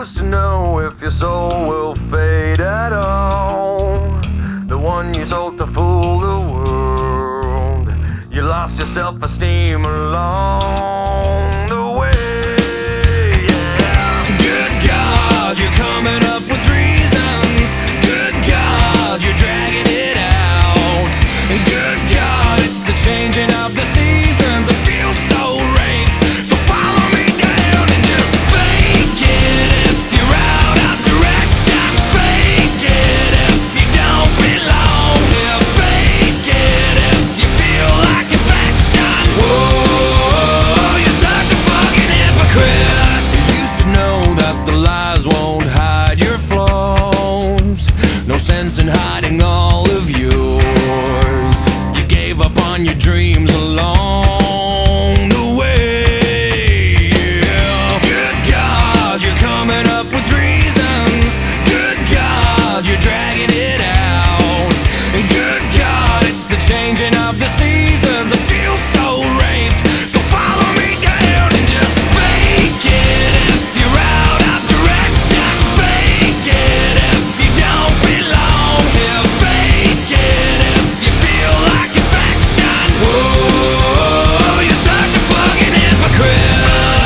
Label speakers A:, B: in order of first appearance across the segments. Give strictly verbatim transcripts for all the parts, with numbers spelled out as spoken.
A: Who's to know if your soul will fade at all? The one you sold to fool the world. You lost your self-esteem along the way. Yeah. Good God, you're coming up with reasons. Good God, you're dragging it out. Good God, it's the changing of the seasons. I feel so raped, so follow me down and just fake it if you're out of direction. Fake it if you don't belong here. Fake it if you feel like infection. Whoa, you're such a fucking hypocrite. You used to know that the lies won't hide your flaws. No sense in hiding all of yours. You gave up on your dreams along the way. Yeah. Good God, you're coming up with reasons. Good God, you're dragging it out. And good God, it's the changing of the seasons. I feel so raped, so follow me down and just fake it if you're out of direction. Fake it if you don't belong here. Fake it if you feel like infection. Whoa, you're such a fucking hypocrite.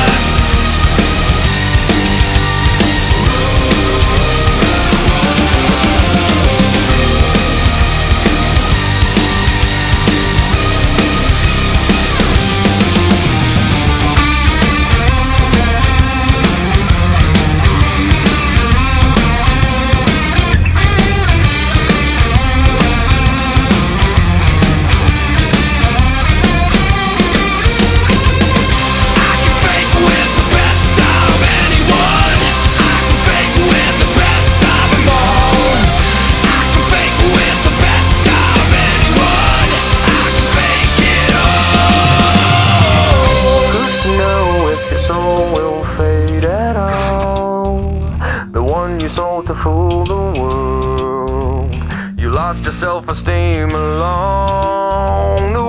A: Sold to fool the world. You lost your self-esteem along the